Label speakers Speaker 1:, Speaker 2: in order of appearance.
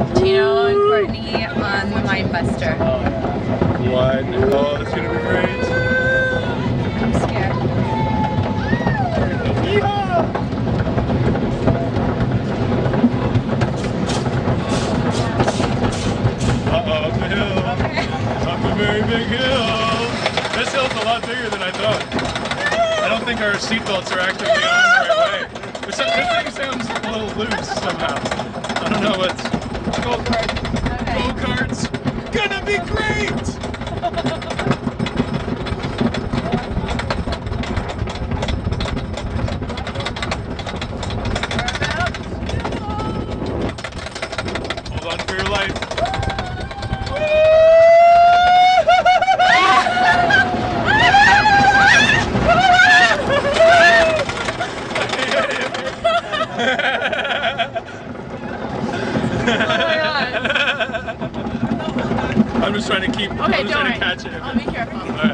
Speaker 1: Tino and Courtney on the Minebuster.
Speaker 2: What? Oh, that's gonna be great.
Speaker 1: I'm scared.
Speaker 2: Yeehaw! Uh-oh, up the hill.
Speaker 1: Okay.
Speaker 2: Up a very big hill. This hill's a lot bigger than I thought. I don't think our seatbelts are actively on the right way. But this thing sounds a little loose somehow. I don't know what's... Go-kart.
Speaker 1: Okay.
Speaker 2: Go-karts. Gonna be great! Hold on for your life. I'm just trying to keep.
Speaker 1: Okay,
Speaker 2: I'm just trying
Speaker 1: don't
Speaker 2: to catch it.
Speaker 1: I'll be careful.
Speaker 2: All right.